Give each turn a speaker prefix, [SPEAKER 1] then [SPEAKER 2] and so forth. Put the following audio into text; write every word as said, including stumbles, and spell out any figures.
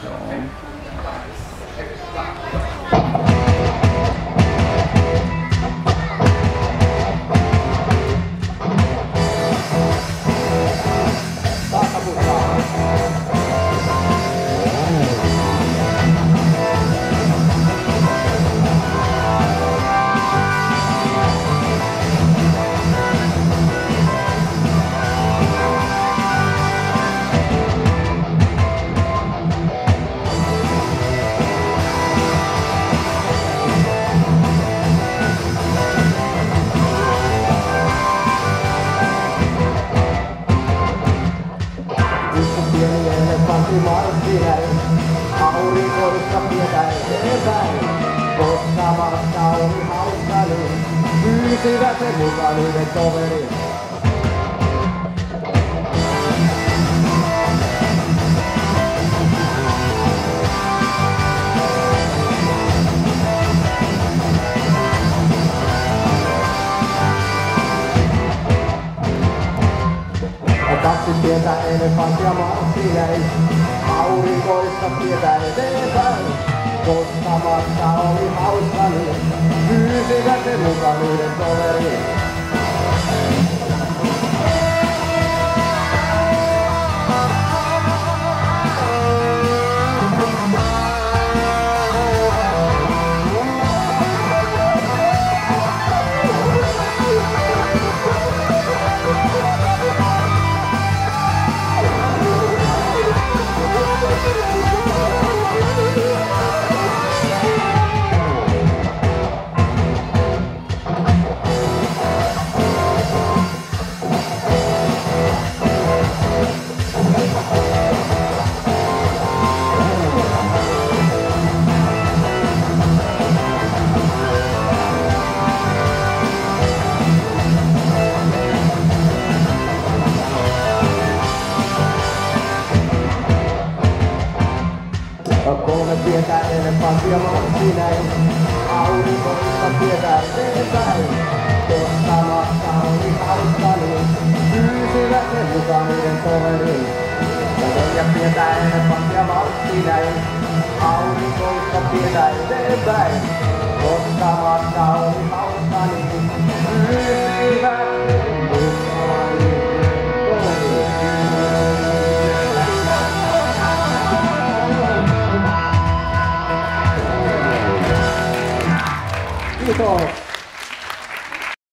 [SPEAKER 1] Aurinkoista pidetään eteenpäin, koska vasta oli hauska niin, pyysivät sen mukaan yhden toverin. Kaksi pientä elefanttia marssi jäi, aurinkoista tietä eteenpäin. Koska matka oli hauska niin, pyysivät sen mukaan yhden toverin. Kolme pientä elefanttia marssi näin, aurinkoista tietä eteenpäin. Koska matka oli hauska niin, pyysivät sen mukaan yhden toverin. Neljä pientä elefanttia marssi näin, aurinkoista tietä eteenpäin. Koska matka oli hauska niin, pyysivät